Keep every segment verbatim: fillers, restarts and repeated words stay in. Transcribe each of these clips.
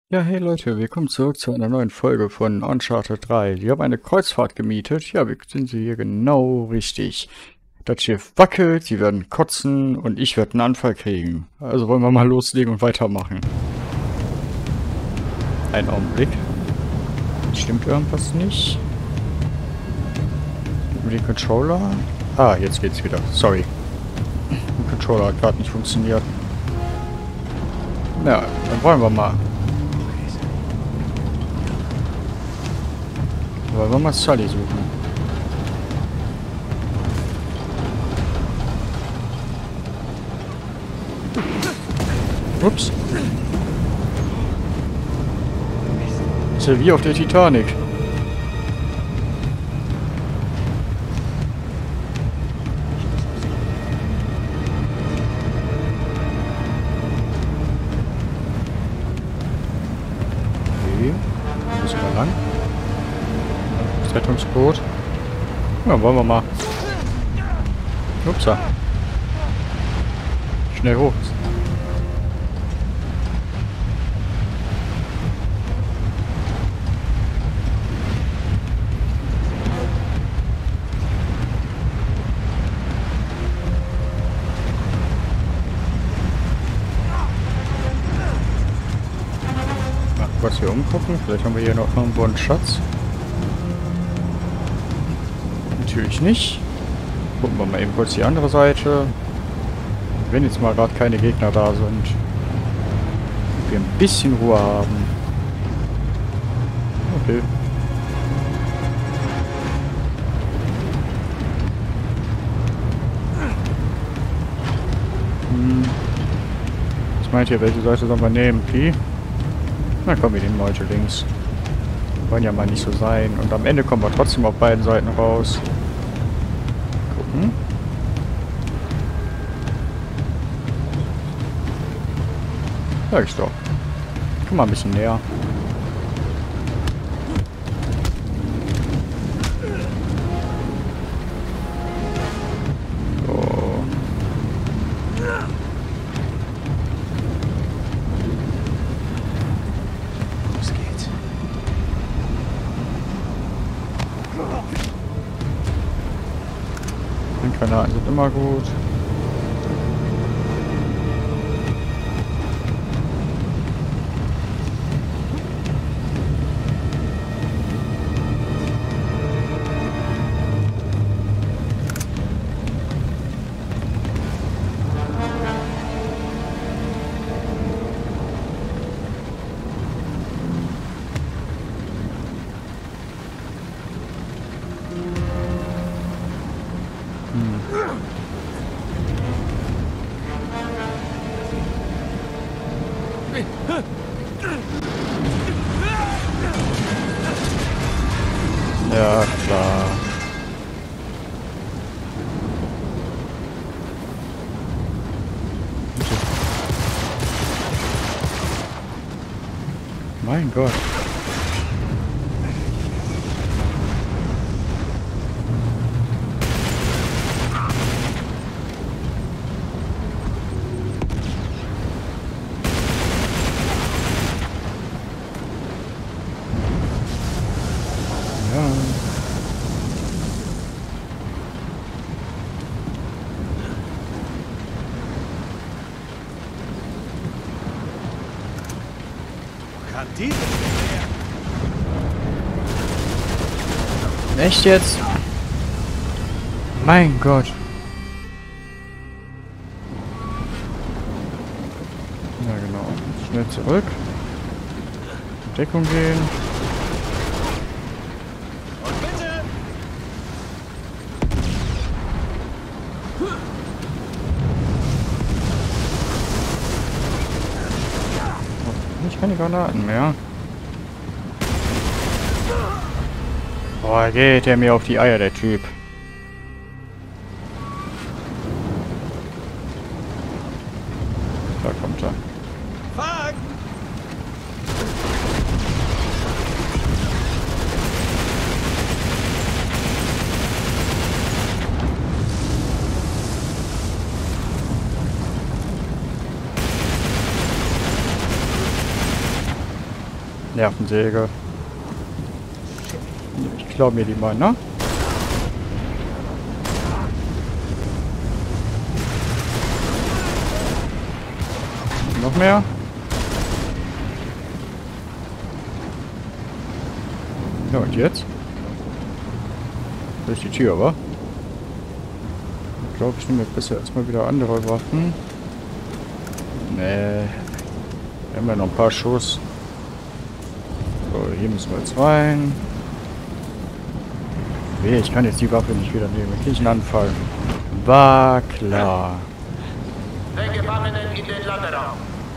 Ja, hey Leute, willkommen zurück zu einer neuen Folge von Uncharted drei. Wir haben eine Kreuzfahrt gemietet. Ja, wir sind hier genau richtig. Das Schiff wackelt, sie werden kotzen und ich werde einen Anfall kriegen. Also wollen wir mal loslegen und weitermachen. Einen Augenblick. Stimmt irgendwas nicht? Mit dem Controller? Ah, jetzt geht's wieder. Sorry. Der Controller hat gerade nicht funktioniert. Ja, dann wollen wir mal. Wollen wir mal Sully suchen. Ups. Ist ja wie auf der Titanic. Okay. Müssen wir lang. Das Rettungsboot. Ja, wollen wir mal. Upsa. Schnell hoch. Mal kurz hier umgucken. Vielleicht haben wir hier noch irgendwo einen Schatz. Natürlich nicht. Gucken wir mal eben kurz die andere Seite. Wenn jetzt mal gerade keine Gegner da sind. Und wir ein bisschen Ruhe haben. Okay. Hm. Was meint ihr, welche Seite sollen wir nehmen? Die? Na komm, wir nehmen heute links. Wollen ja mal nicht so sein. Und am Ende kommen wir trotzdem auf beiden Seiten raus. Gucken. Sag ich doch. Komm mal ein bisschen näher. So. Los geht's. Granaten sind immer gut. Ja, klar. Mein Gott. Ja. Kann dieses her? Echt jetzt? Mein Gott. Ja, genau. Schnell zurück. In Deckung gehen. Und bitte! Nicht keine Granaten mehr. Boah, geht der mir auf die Eier, der Typ. Da kommt er. Fuck! Nervensäge. Ich glaube mir die mal, ne? Noch mehr? Ja, und jetzt? Durch die Tür, aber? Ich glaube, ich nehme jetzt besser erstmal wieder andere Waffen. Nee. Wir haben ja noch ein paar Schuss. So, hier müssen wir jetzt rein. Nee, ich kann jetzt die Waffe nicht wieder nehmen. Dann kriege ich einen Anfall. War klar. Den Gefangenen in den Landeraum.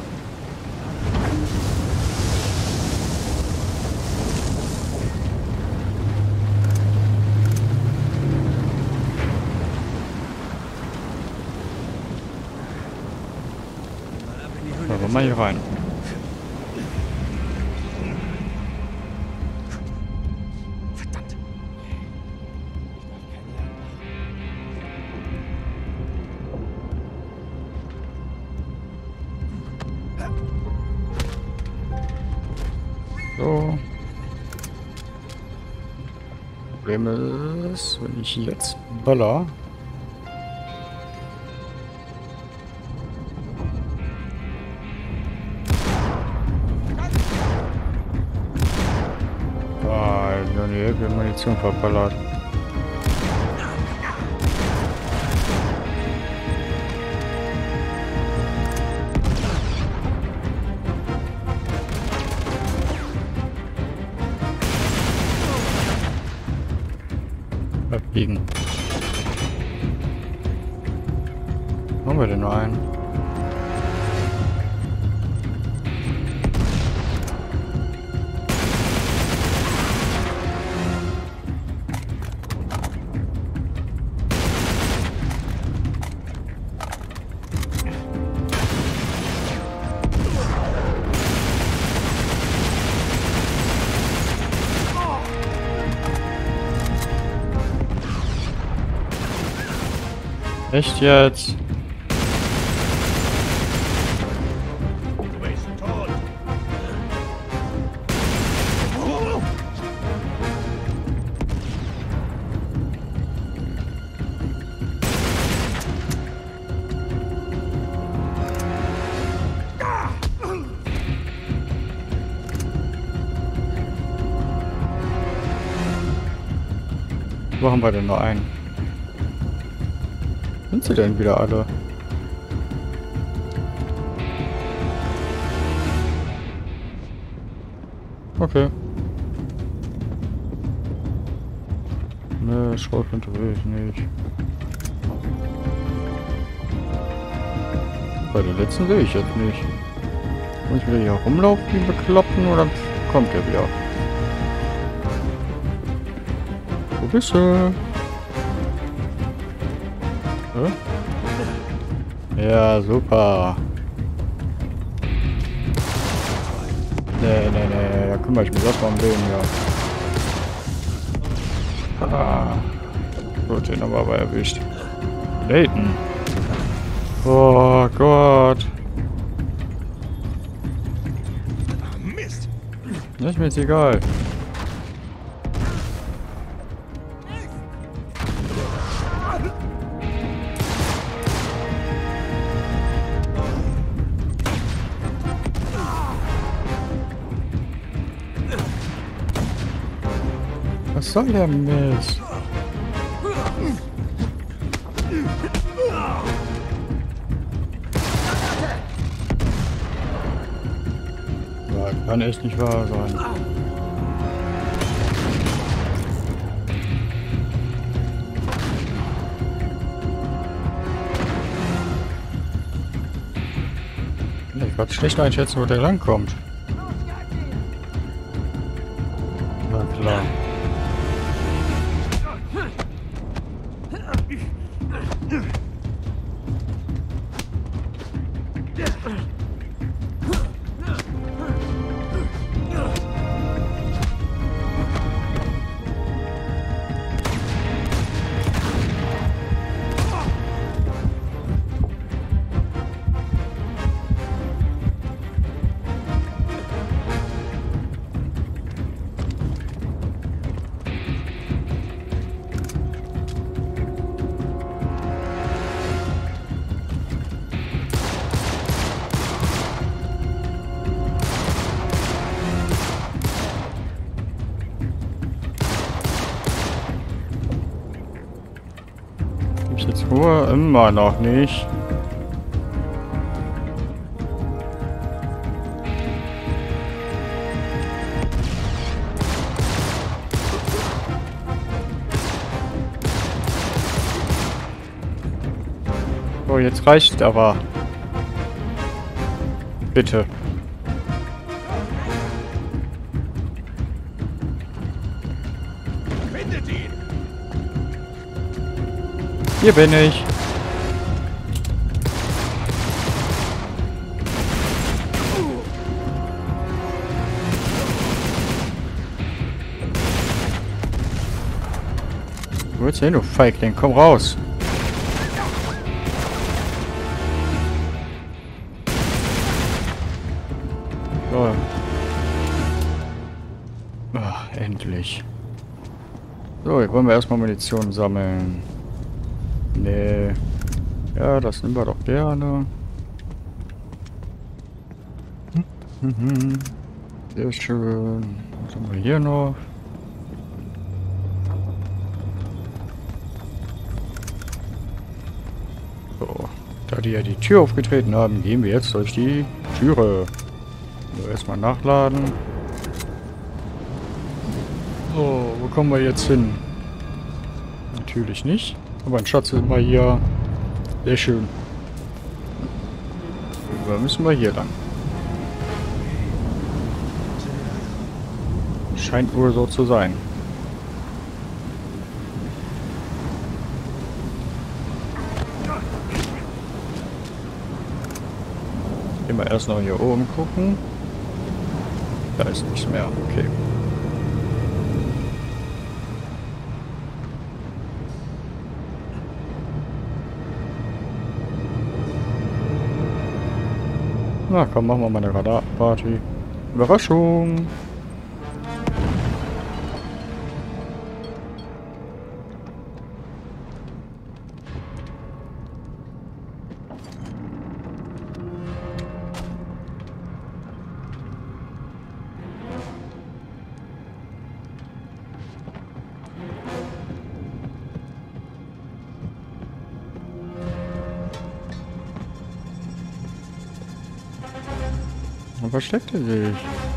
So, wollen wir hier rein. Verdammt. So. Problem ist, wenn ich jetzt baller. Ah, in die Hälfte Munition verballert. Abbiegen. Wo haben wir denn noch einen? Echt jetzt? Du bist tot. Wo haben wir denn noch einen? Sind sie denn wieder alle? Okay. Ne, Schrotflinte will ich nicht. Bei der letzten sehe ich jetzt nicht. Muss ich wieder hier rumlaufen wie bekloppen oder kommt er wieder? Wo bist du? Ja, super. Nee, nee, nee, da kümmere ich mich erstmal um den, ja. Ah. Gut, den haben wir aber erwischt. Layton. Oh Gott. Mist. Das ist mir jetzt egal. Was soll der Mist? Ja, kann echt nicht wahr sein. Ich kann schlecht einschätzen, wo der langkommt. Na klar. Nur immer noch nicht. So, jetzt reicht aber. Bitte. Findet ihn! Hier bin ich. Wo willst du hin, du Feigling? Komm raus. So. Ach, endlich. So, jetzt wollen wir erstmal Munition sammeln. Nee. Ja, das nehmen wir doch gerne. Mhm. Sehr schön. Was haben wir hier noch? So. Da die ja die Tür aufgetreten haben, gehen wir jetzt durch die Türe. So, erstmal nachladen. So, wo kommen wir jetzt hin? Natürlich nicht. Aber ein Schatz ist mal hier. Sehr schön. Da müssen wir hier lang. Scheint wohl so zu sein. Gehen wir erst noch hier oben gucken. Da ist nichts mehr. Okay. Na komm, machen wir mal eine Radarparty. Überraschung! Wo versteckt er sich?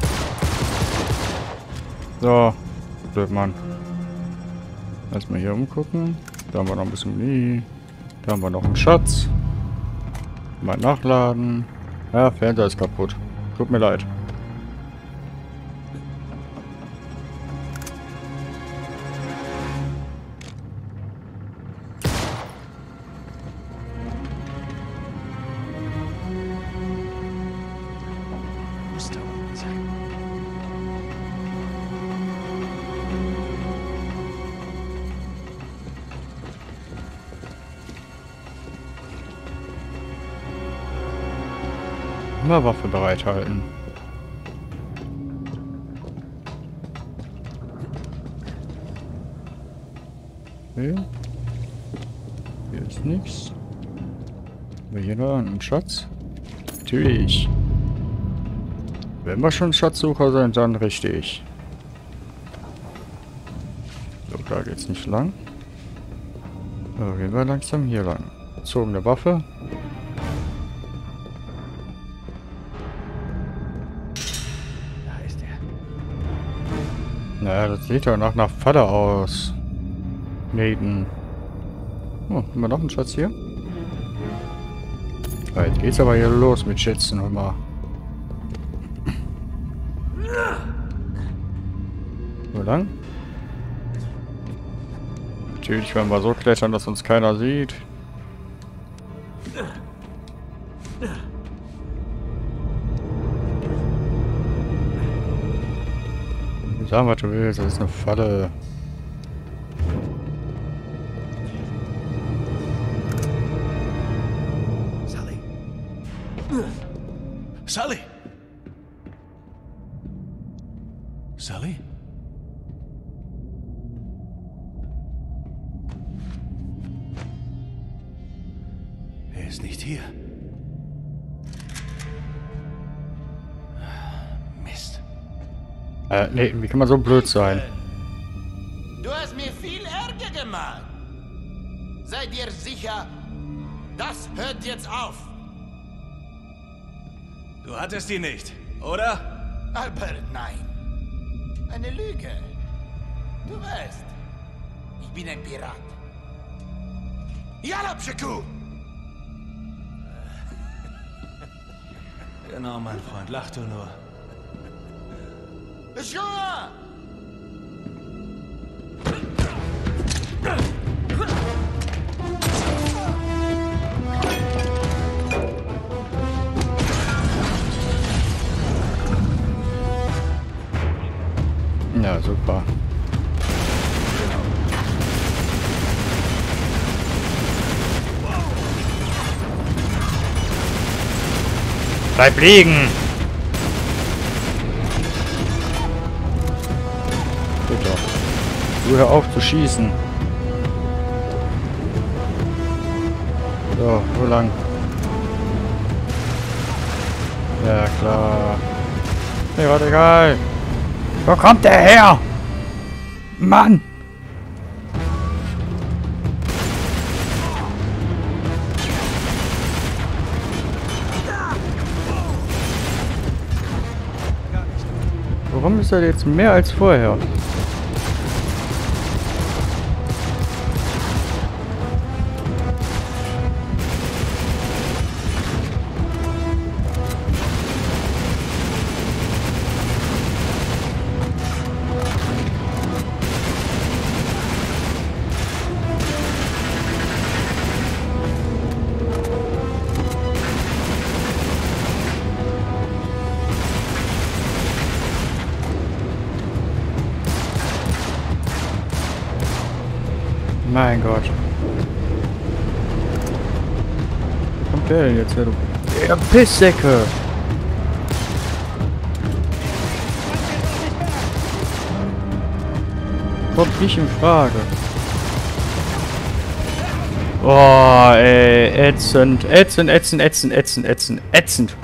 So, blöd Mann. Erstmal hier umgucken. Da haben wir noch ein bisschen Muni. Da haben wir noch einen Schatz. Mal nachladen. Ja, Fernseher ist kaputt. Tut mir leid. Immer Waffe bereithalten. Okay. Hier ist nichts. Haben wir hier noch einen Schatz? Natürlich. Wenn wir schon Schatzsucher sind, dann richtig. So, da geht's nicht lang. So, gehen wir langsam hier lang. Gezogene Waffe. Naja, das sieht doch nach einer Falle aus. Maiden. Oh, haben wir noch einen Schatz hier? Ja, jetzt geht's aber hier los mit Schätzen, hör mal. Wo lang? Natürlich werden wir so klettern, dass uns keiner sieht. Sag, was du willst, das ist eine Falle. Sully. Sully. Sully? Er ist nicht hier. Äh, nee, wie kann man so blöd sein? Du hast mir viel Ärger gemacht. Seit dir sicher, das hört jetzt auf. Du hattest die nicht, oder? Albert, nein. Eine Lüge. Du weißt, ich bin ein Pirat. Yalla, Pschiku! Genau, mein Freund, lach du nur. Schua! Ja, super. Bleib liegen! Bitte. Du hör auf zu schießen. So, wo lang? Ja, klar. Mir war egal. Wo kommt der her? Mann! Warum ist er jetzt mehr als vorher? Mein Gott. Wo kommt der denn jetzt her? Der Pisssäcke! Kommt nicht in Frage. Oh, ey, ätzend, ätzend, ätzend, ätzend, ätzend, ätzend, ätzend.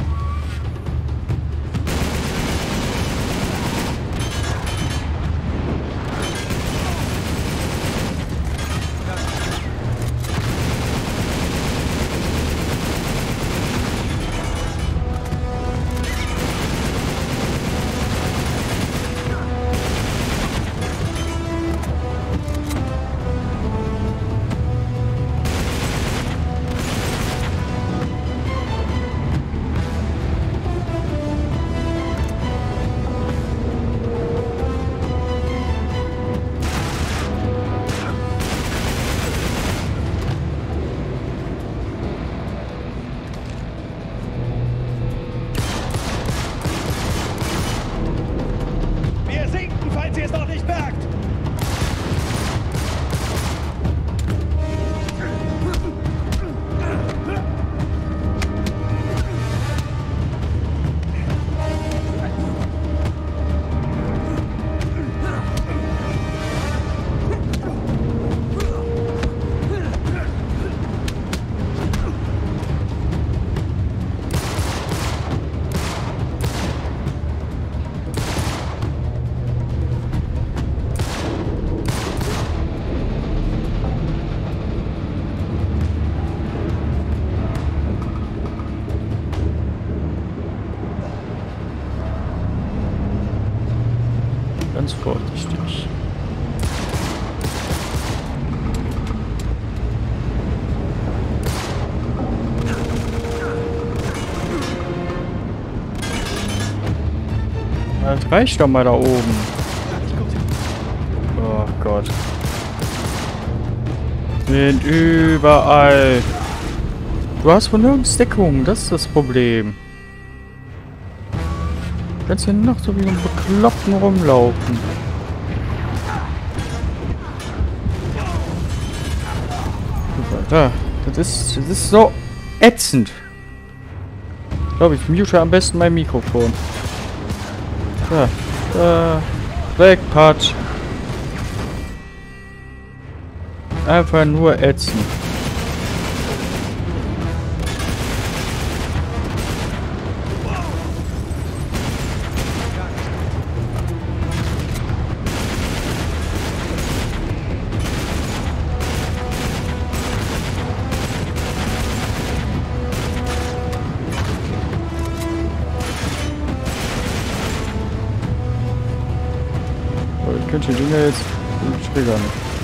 Ganz vorsichtig. Das reicht doch mal da oben. Oh Gott. Sind überall. Du hast von nirgends Deckung, das ist das Problem. Du kannst hier noch so wie ein Bekloppten rumlaufen. Da, das ist, das ist so ätzend. Ich glaube, ich mute am besten mein Mikrofon. Da, da, weg, Patsch. Einfach nur ätzend. könnte die Dinger jetzt triggern.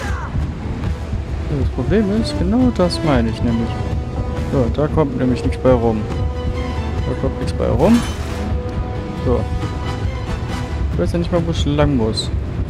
Das Problem ist, genau das meine ich nämlich. So, da kommt nämlich nichts bei rum. Da kommt nichts bei rum. So. Ich weiß ja nicht mal, wo ich lang muss.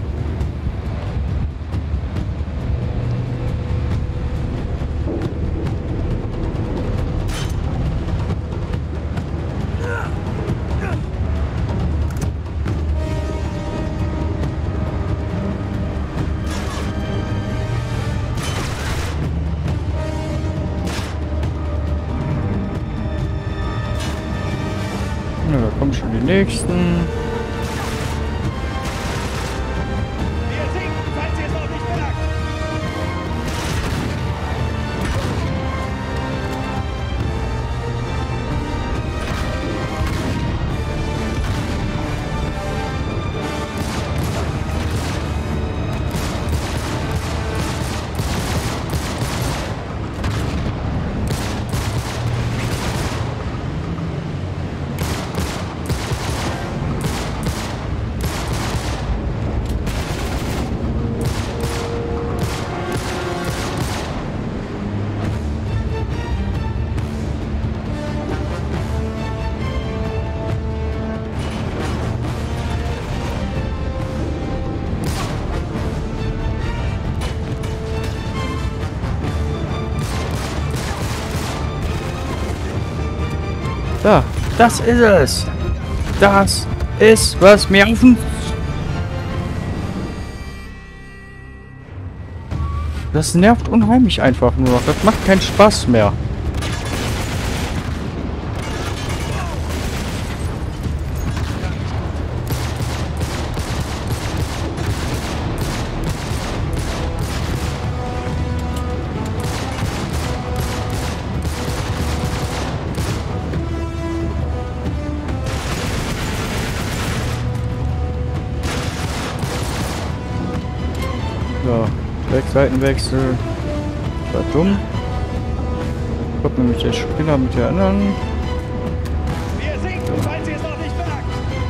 Ja, da kommen schon die nächsten. Wir sinken, falls ihr es noch nicht merkt. Da, das ist es. Das ist, was mir auf den... Das nervt unheimlich einfach nur noch. Das macht keinen Spaß mehr. So, Weg, Seitenwechsel. War dumm. Kommt nämlich der Spinner mit der anderen. Wir sinken, falls ihr es noch nicht merkt.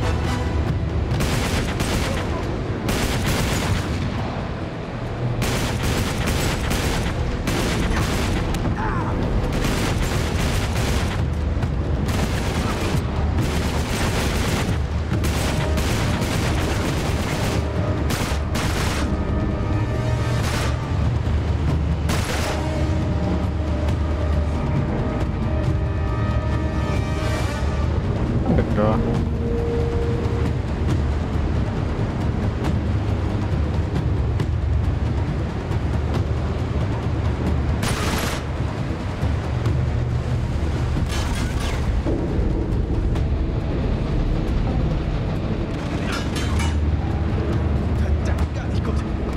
Da. Verdammt, gar nicht gut.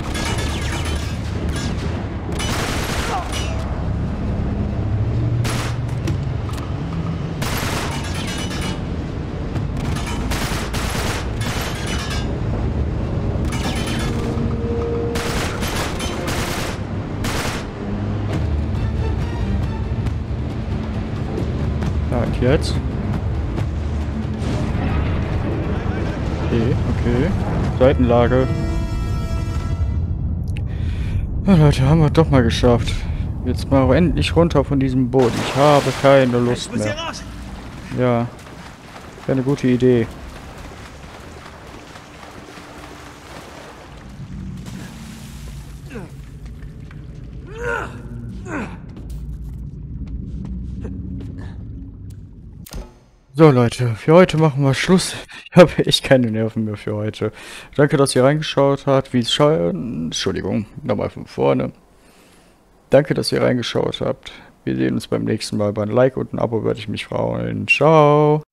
Ja, und jetzt? Okay, okay. Seitenlage. Ja, Leute, haben wir doch mal geschafft. Jetzt mal endlich runter von diesem Boot. Ich habe keine Lust Ich muss hier mehr. raus. Ja, keine gute Idee. So Leute, für heute machen wir Schluss. Ich habe echt keine Nerven mehr für heute. Danke, dass ihr reingeschaut habt. Wie es schaut. Entschuldigung, nochmal von vorne. Danke, dass ihr reingeschaut habt. Wir sehen uns beim nächsten Mal. Bei einem Like und einem Abo würde ich mich freuen. Ciao.